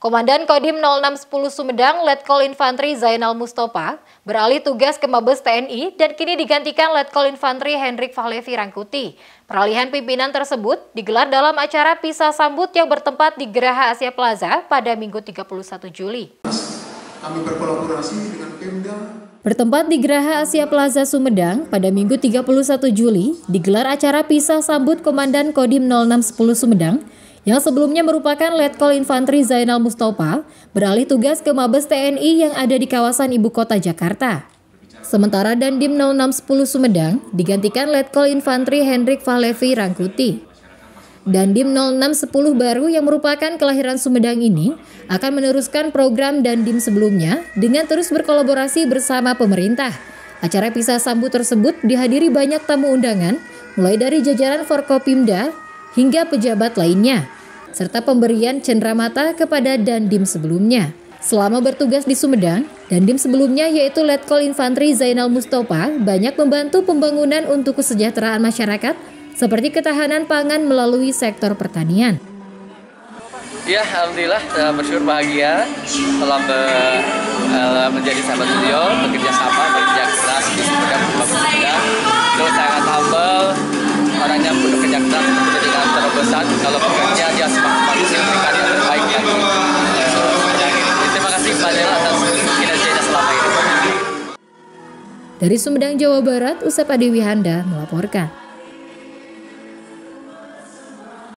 Komandan Kodim 0610 Sumedang, Letkol Infantri Zainal Mustopa, beralih tugas ke Mabes TNI dan kini digantikan Letkol Infantri Hendrik Fahlevi Rangkuti. Peralihan pimpinan tersebut digelar dalam acara pisah sambut yang bertempat di Geraha Asia Plaza pada Minggu 31 Juli. Kami berkolaborasi dengan Pemda. Bertempat di Geraha Asia Plaza Sumedang pada Minggu 31 Juli, digelar acara pisah sambut Komandan Kodim 0610 Sumedang yang sebelumnya merupakan Letkol Infantri Zainal Mustopa beralih tugas ke Mabes TNI yang ada di kawasan Ibu Kota Jakarta. Sementara Dandim 0610 Sumedang digantikan Letkol Infantri Hendrik Fahlevi Rangkuti. Dandim 0610 baru yang merupakan kelahiran Sumedang ini akan meneruskan program Dandim sebelumnya dengan terus berkolaborasi bersama pemerintah. Acara pisah sambut tersebut dihadiri banyak tamu undangan, mulai dari jajaran Forkopimda hingga pejabat lainnya, serta pemberian cenderamata kepada Dandim sebelumnya. Selama bertugas di Sumedang, Dandim sebelumnya yaitu Letkol Infantri Zainal Mustopa banyak membantu pembangunan untuk kesejahteraan masyarakat seperti ketahanan pangan melalui sektor pertanian. Ya, alhamdulillah bersyukur bahagia telah menjadi sahabat beliau, bekerja sama, bekerja keras di Sumedang, terus sangat humble, orangnya penuh kerja keras, dengan terobosan, kalau bekerja dia semangat memberikan yang terbaik lagi. Terima kasih kepada atas kinerjanya selama ini. Dari Sumedang, Jawa Barat, Usep Adiwihanda melaporkan.